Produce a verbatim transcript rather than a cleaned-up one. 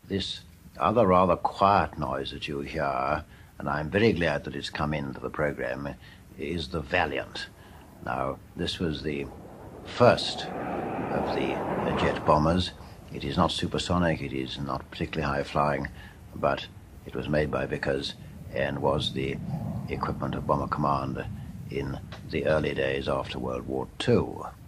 This other rather quiet noise that you hear, and I'm very glad that it's come into the program, is the Valiant. Now, this was the first of the uh, jet bombers. It is not supersonic, it is not particularly high-flying, but it was made by Vickers and was the equipment of Bomber Command in the early days after World War Two.